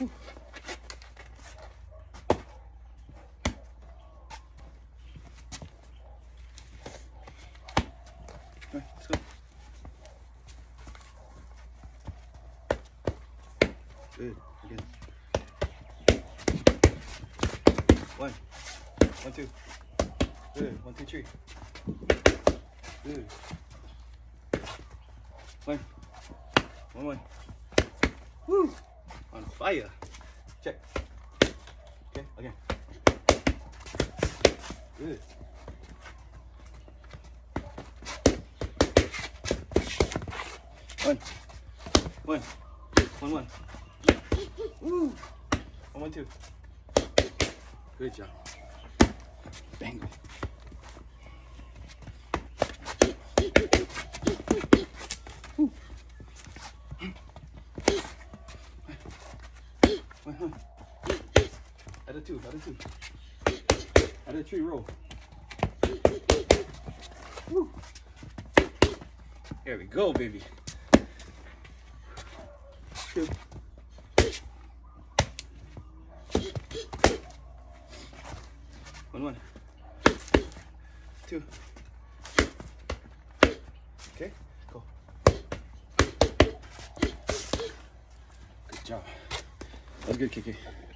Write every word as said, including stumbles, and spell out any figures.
Whew. All right, let's go. Good. Again. One. One, two. Good. One, two, three. Good. One. One, one. Woo! On fire. Check. Okay, again. Good. One. One. One, one. Woo! One, one, two. Good job. Bang. Woo. One, one. Add a two, add a two. Add a three roll. Woo. Here we go, baby. Two. One, one. Two. Okay, go. Good job. That was good, Kiki.